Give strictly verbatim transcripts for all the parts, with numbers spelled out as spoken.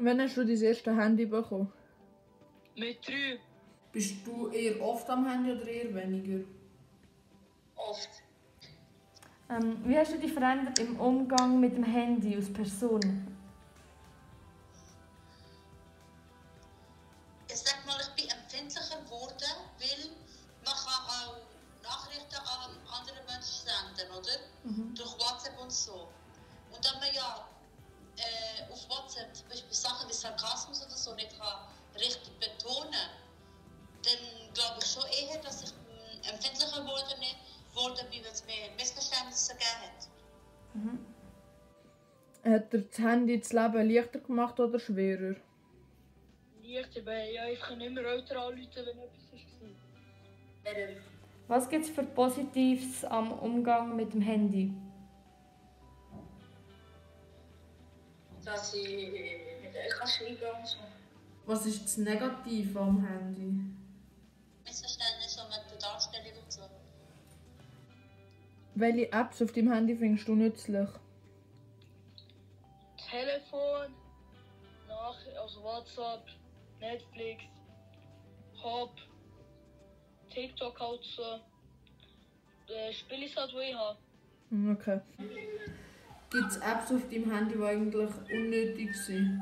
Wann hast du dein erstes Handy bekommen? Mit drei. Bist du eher oft am Handy oder eher weniger? Oft. Ähm, wie hast du dich verändert im Umgang mit dem Handy als Person? Ich sag mal, ich bin empfindlicher geworden, weil man kann auch Nachrichten an andere Menschen senden, oder? Mhm. Durch WhatsApp und so. Und wenn man ja äh, auf WhatsApp zum Beispiel Sachen wie Sarkasmus oder so nicht kann richtig betonen, dann glaube ich schon eher, dass ich mh, empfindlicher geworden bin, weil es mehr Missverständnisse gegeben hat. Mhm. Hat dir das Handy das Leben leichter gemacht oder schwerer? Leichter, weil ja, ich kann nicht mehr Eltern anrufen, wenn etwas war. Was gibt es für Positives am Umgang mit dem Handy? Dass ich mit euch schreiben kann und so. Was ist das Negative am Handy? Missverständnisse mit der Darstellung und so. Welche Apps auf deinem Handy findest du nützlich? Telefon, nach, also WhatsApp, Netflix, Hop, TikTok halt so. Äh, Spiele ist halt, die ich habe. Okay. Gibt es Apps auf deinem Handy, die eigentlich unnötig sind?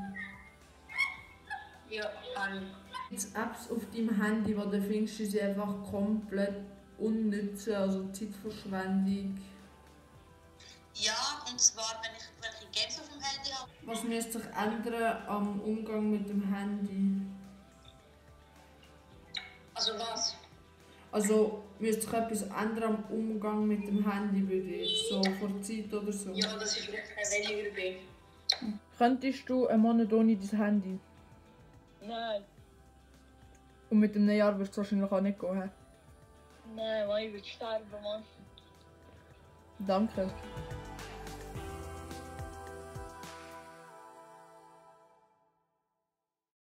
Ja, alle. Gibt es Apps auf deinem Handy, wo du findest, die sind einfach komplett unnütz, also Zeitverschwendung? Ja, und zwar, wenn ich welche Games auf dem Handy habe. Was müsste sich ändern am Umgang mit dem Handy? Also was? Also müsste sich etwas ändern am Umgang mit dem Handy bei dir, so vor Zeit oder so? Ja, dass ich vielleicht weniger bin. Könntest du einen Monat ohne dein Handy? Nein, Und mit einem Jahr wirst du wahrscheinlich auch nicht gehen. nein, Mann, ich will sterben, Mann. Danke.